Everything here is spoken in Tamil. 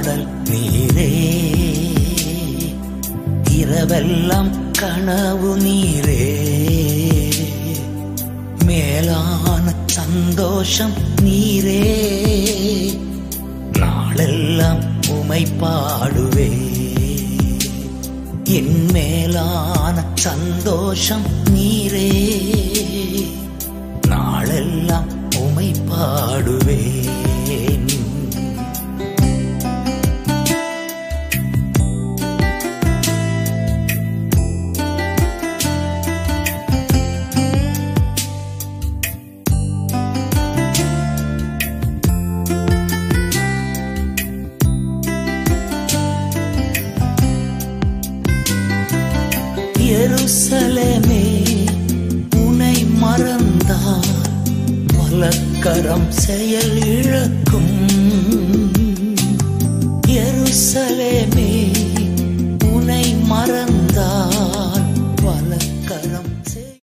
பாடல் நீரே, இரவெல்லாம் கனவு நீரே, மேலான சந்தோஷம் நீரே, நாளெல்லாம் உமை பாடுவே. என் மேலான சந்தோஷம் நீரே, நாளெல்லாம் உமை பாடுவேன். எருசலேமே உனை மறந்தால் வலக்கரம் செயல் இழக்கும். எருசலேமே உனை மறந்தால்